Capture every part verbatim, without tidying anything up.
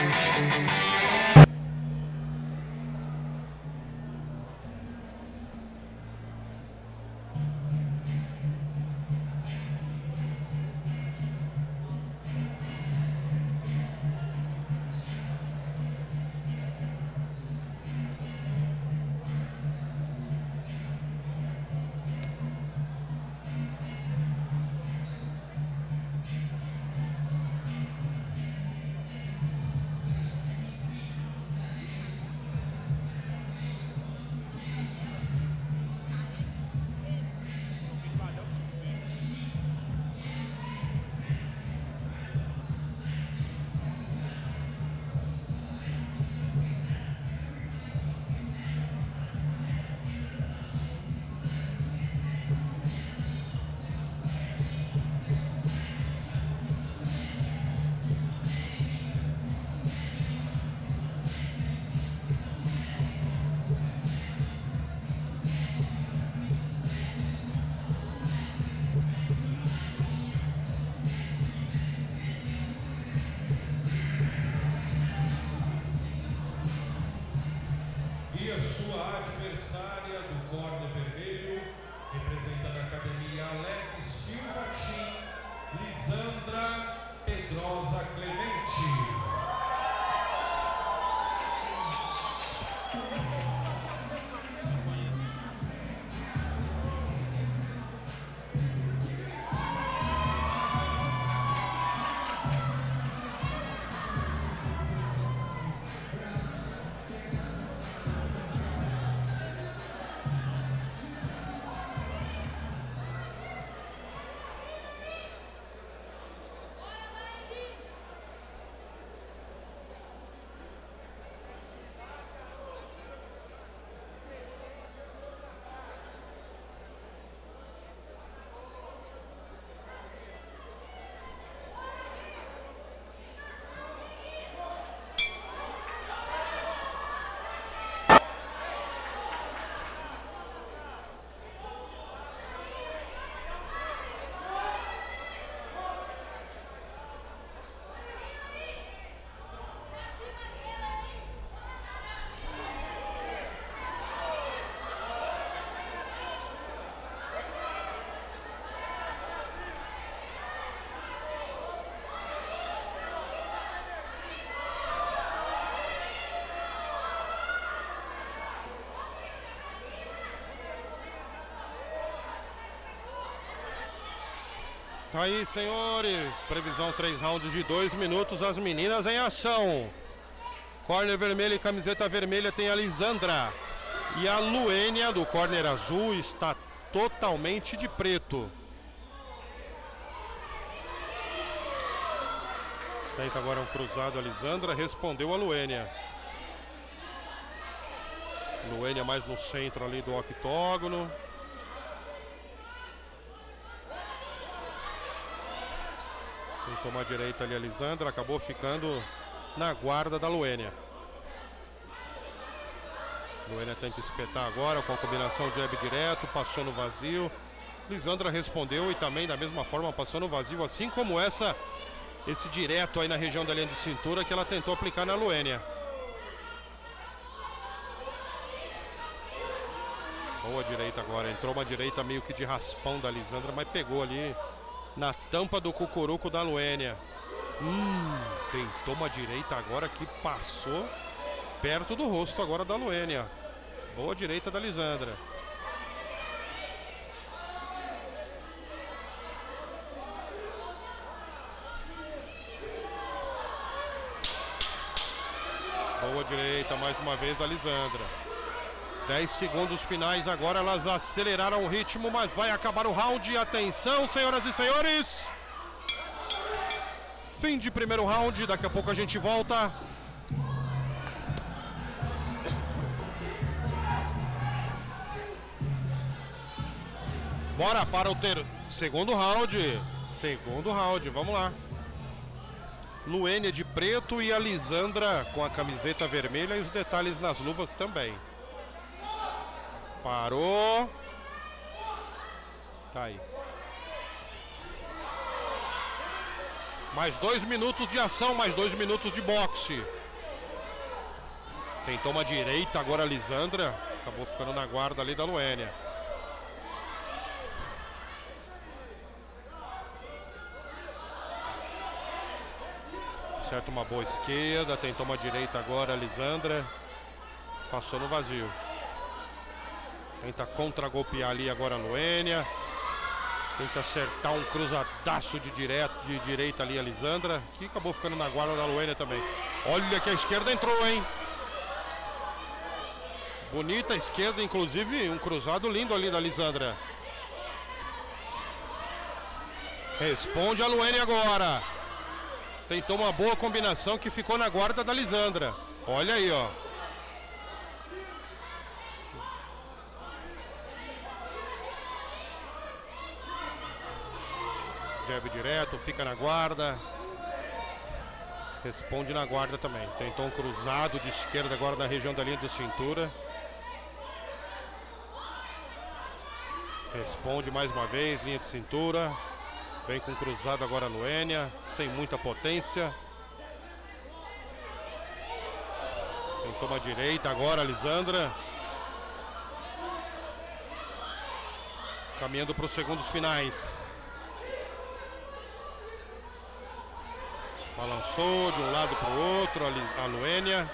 Tá aí, senhores, previsão três rounds de dois minutos, as meninas em ação. Corner vermelho e camiseta vermelha tem a Lisandra. E a Luênia do corner azul está totalmente de preto. Tenta agora um cruzado a Lisandra, respondeu a Luênia. Luênia mais no centro ali do octógono. Tentou uma direita ali a Lisandra, acabou ficando na guarda da Luênia. Luênia tenta espetar agora com a combinação de jab direto, passou no vazio. Lisandra respondeu e também da mesma forma passou no vazio, assim como essa, esse direto aí na região da linha de cintura que ela tentou aplicar na Luênia. Boa direita agora, entrou uma direita meio que de raspão da Lisandra, mas pegou ali na tampa do cucuruco da Luênia. Hum, tentou uma direita agora que passou perto do rosto agora da Luênia. Boa direita da Lisandra. Boa direita mais uma vez da Lisandra. dez segundos finais agora, elas aceleraram o ritmo, mas vai acabar o round. Atenção, senhoras e senhores. Fim de primeiro round, daqui a pouco a gente volta. Bora para o ter... segundo round. Segundo round, vamos lá. Luênia de preto e a Lisandra com a camiseta vermelha e os detalhes nas luvas também. Parou. Tá aí. Mais dois minutos de ação, mais dois minutos de boxe. Tentou uma direita agora a Lisandra. Acabou ficando na guarda ali da Luênia. Certo, uma boa esquerda. Tentou uma direita agora a Lisandra. Passou no vazio. Tenta contra-golpear ali agora a Luênia. Tenta acertar um cruzadaço de, direto, de direita ali a Lisandra, que acabou ficando na guarda da Luênia também. Olha que a esquerda entrou, hein? Bonita a esquerda, inclusive um cruzado lindo ali da Lisandra. Responde a Luênia agora. Tentou uma boa combinação que ficou na guarda da Lisandra. Olha aí, ó. Jab direto, fica na guarda. Responde na guarda também. Tentou um cruzado de esquerda agora na região da linha de cintura. Responde mais uma vez, linha de cintura. Vem com cruzado agora a Luênia, sem muita potência. Tentou uma direita agora a Lisandra. Caminhando para os segundos finais. Balançou de um lado para o outro a Luênia.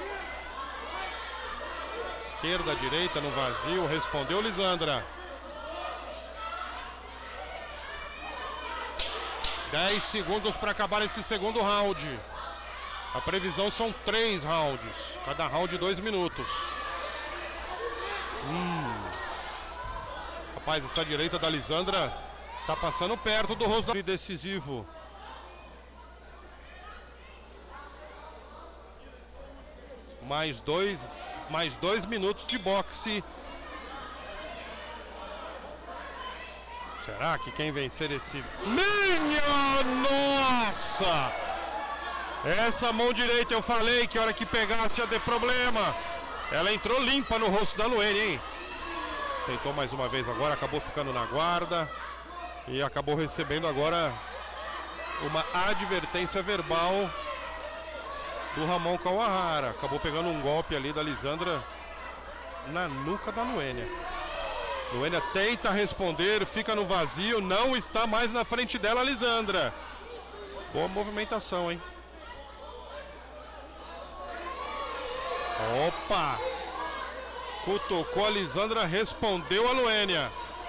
Esquerda, direita no vazio. Respondeu Lisandra. dez segundos para acabar esse segundo round. A previsão são três rounds. Cada round dois minutos. Hum. Rapaz, essa direita da Lisandra tá passando perto do rosto decisivo. Mais dois, mais dois minutos de boxe. Será que quem vencer esse... Minha nossa! Essa mão direita eu falei que a hora que pegasse ia ter problema. Ela entrou limpa no rosto da Luênia, hein? Tentou mais uma vez agora, acabou ficando na guarda. E acabou recebendo agora uma advertência verbal do Ramon Kawahara. Acabou pegando um golpe ali da Lisandra na nuca da Luênia. Luênia tenta responder, fica no vazio, não está mais na frente dela a Lisandra. Boa movimentação, hein? Opa! Cutucou a Lisandra, respondeu a Luênia.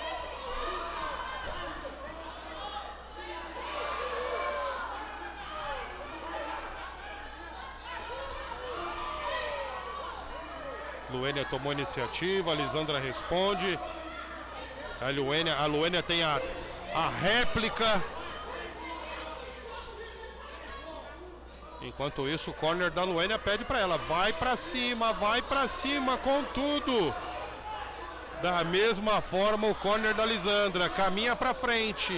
Luênia tomou iniciativa, a Lisandra responde. A Luênia, a Luênia tem a, a réplica. Enquanto isso, o corner da Luênia pede para ela: vai para cima, vai para cima com tudo. Da mesma forma, o corner da Lisandra caminha para frente.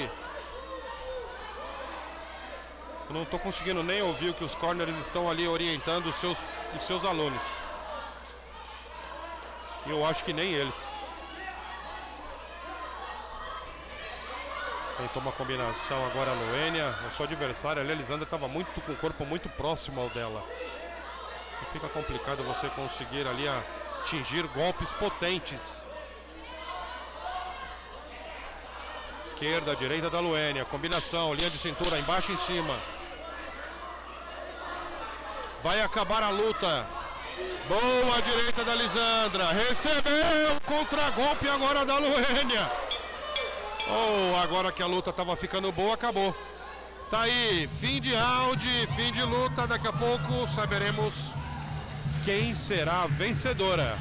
Eu não estou conseguindo nem ouvir o que os corners estão ali orientando os seus, os seus alunos. E eu acho que nem eles. Tentou uma combinação agora a Luênia. A sua adversária ali, a Lisandra, estava muito com o corpo muito próximo ao dela. E fica complicado você conseguir ali atingir golpes potentes. Esquerda, direita da Luênia. Combinação, linha de cintura, embaixo e em cima. Vai acabar a luta. Boa direita da Lisandra. Recebeu contra-golpe agora da Luênia. Oh, agora que a luta estava ficando boa, acabou. Tá aí, fim de round, fim de luta. Daqui a pouco saberemos quem será a vencedora.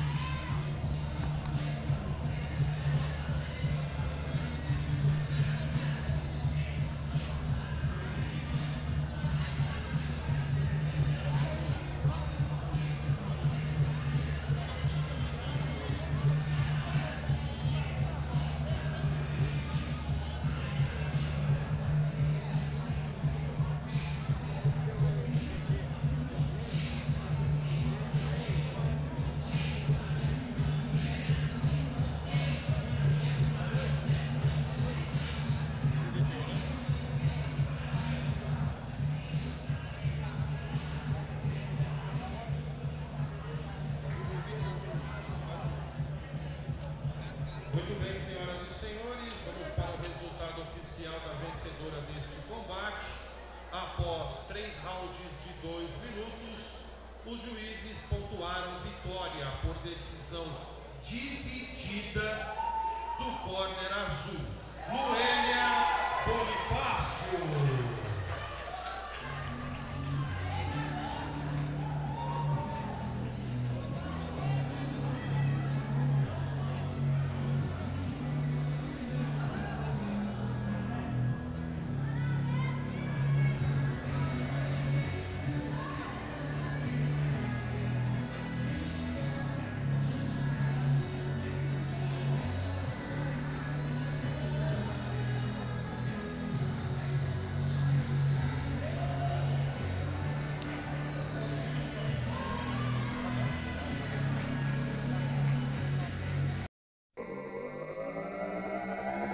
oficial da vencedora deste combate. Após três rounds de dois minutos, os juízes pontuaram vitória por decisão dividida do córner azul, Noêlia Bonifácio.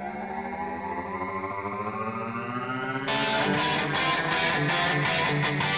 Thank you.